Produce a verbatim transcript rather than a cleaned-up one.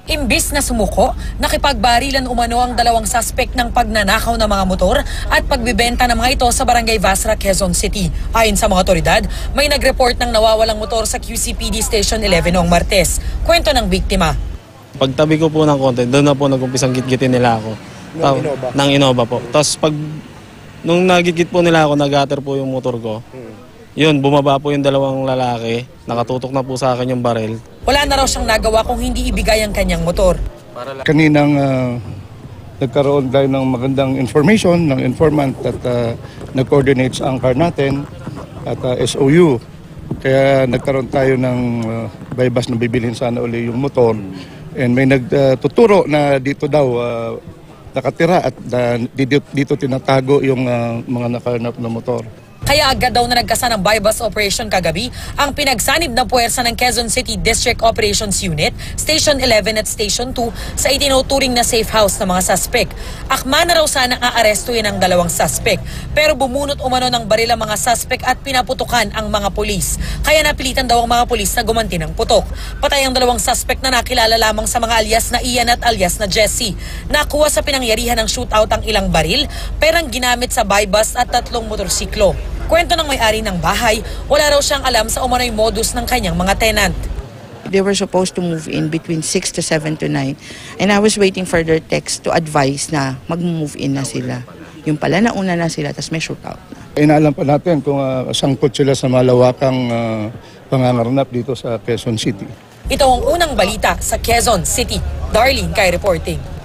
Imbis na sumuko, nakipagbarilan umano ang dalawang suspect ng pagnanakaw ng mga motor at pagbibenta ng mga ito sa Barangay Vasra, Quezon City. Ayon sa mga otoridad, may nag-report ng nawawalang motor sa Q C P D Station eleven noong Martes. Kwento ng biktima. Pagtabi ko po ng konti, doon na po nag-umpisang gitgitin nila ako. Nang Innova? Nang Innova po. Tapos pag, nung nagigit po nila ako, nag-gutter po yung motor ko. Hmm. Yun, bumaba po yung dalawang lalaki. Nakatutok na po sa akin yung baril. Wala na raw siyang nagawa kung hindi ibigay ang kanyang motor. Kaninang uh, nagkaroon tayo ng magandang information ng informant at uh, nag-coordinate sa angkar natin at uh, S O U. Kaya nagkaroon tayo ng uh, bypass na bibilhin sana uli yung motor. And may nagtuturo uh, na dito daw uh, nakatira at uh, dito, dito tinatago yung uh, mga nakahanap na motor. Kaya agad daw na nagkasa ng bypass operation kagabi ang pinagsanib na puwersa ng Quezon City District Operations Unit, Station eleven at Station two sa itinuturing na safe house ng mga suspect. Akma na raw sana aarestuhin ang dalawang suspect, pero bumunot umano ng baril ang mga suspect at pinaputukan ang mga pulis. Kaya napilitan daw ang mga pulis na gumanti ng putok. Patay ang dalawang suspect na nakilala lamang sa mga alias na Ian at alias na Jesse. Nakuha sa pinangyarihan ng shootout ang ilang baril, perang ginamit sa bypass at tatlong motorsiklo. Kwento ng may-ari ng bahay, wala raw siyang alam sa umano'y modus ng kanyang mga tenant. They were supposed to move in between six to seven to nine and I was waiting for their text to advise na mag-move in na sila. Yung pala nauna na sila, tapos may shootout na. Inaalam pa natin kung uh, sangkot sila sa malawakang uh, pangangarnap dito sa Quezon City. Ito ang unang balita sa Quezon City. Darlene Kai reporting.